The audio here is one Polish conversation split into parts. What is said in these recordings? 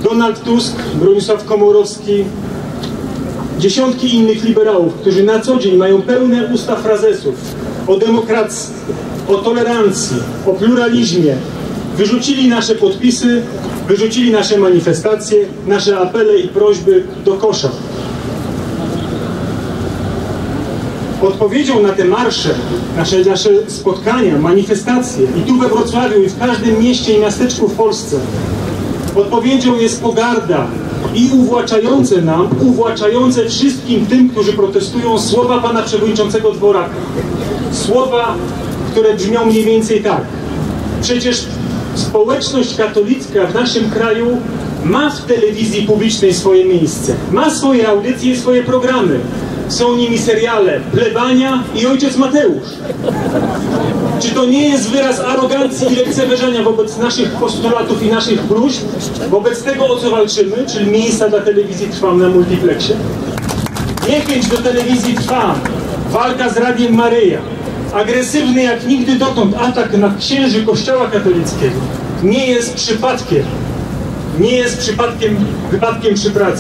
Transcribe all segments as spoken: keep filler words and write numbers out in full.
Donald Tusk, Bronisław Komorowski, dziesiątki innych liberałów, którzy na co dzień mają pełne usta frazesów o demokracji, o tolerancji, o pluralizmie, wyrzucili nasze podpisy, wyrzucili nasze manifestacje, nasze apele i prośby do kosza. Odpowiedzią na te marsze, nasze, nasze spotkania, manifestacje i tu we Wrocławiu i w każdym mieście i miasteczku w Polsce, odpowiedzią jest pogarda i uwłaczające nam, uwłaczające wszystkim tym, którzy protestują, słowa pana przewodniczącego Dworaka. Słowa, które brzmią mniej więcej tak. Przecież społeczność katolicka w naszym kraju ma w telewizji publicznej swoje miejsce, ma swoje audycje i swoje programy. Są nimi seriale Plebania i Ojciec Mateusz. Czy to nie jest wyraz arogancji i lekceważenia wobec naszych postulatów i naszych próśb, wobec tego, o co walczymy, czyli miejsca dla telewizji Trwam na multiplexie? Niechęć do telewizji Trwam, walka z Radiem Maryja, agresywny jak nigdy dotąd atak na księży Kościoła katolickiego nie jest przypadkiem, nie jest przypadkiem, wypadkiem przy pracy.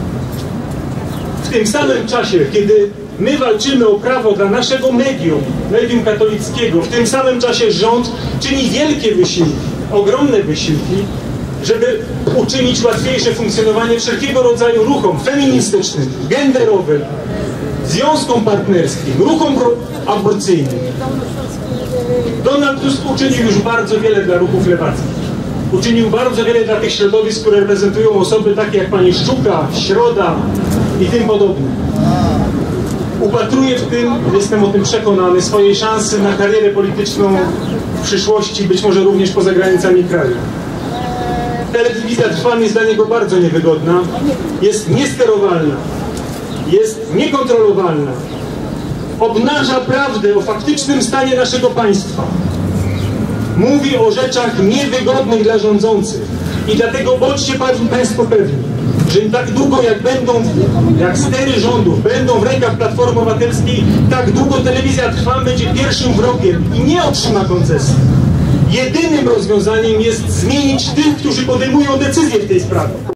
W tym samym czasie, kiedy my walczymy o prawo dla naszego medium, medium katolickiego, w tym samym czasie rząd czyni wielkie wysiłki, ogromne wysiłki, żeby uczynić łatwiejsze funkcjonowanie wszelkiego rodzaju ruchom feministycznym, genderowym, związkom partnerskim, ruchom aborcyjnym. Donald Tusk uczynił już bardzo wiele dla ruchów lewackich. Uczynił bardzo wiele dla tych środowisk, które reprezentują osoby takie jak pani Szczuka, Środa i tym podobne. Upatruje w tym, jestem o tym przekonany, swojej szansy na karierę polityczną w przyszłości, być może również poza granicami kraju. Telewizja Trwam jest dla niego bardzo niewygodna, jest niesterowalna, jest niekontrolowalna, obnaża prawdę o faktycznym stanie naszego państwa. Mówi o rzeczach niewygodnych dla rządzących i dlatego bądźcie Państwo pewni, że tak długo jak będą, jak stery rządów będą w rękach Platformy Obywatelskiej, tak długo telewizja Trwam będzie pierwszym wrogiem i nie otrzyma koncesji. Jedynym rozwiązaniem jest zmienić tych, którzy podejmują decyzje w tej sprawie.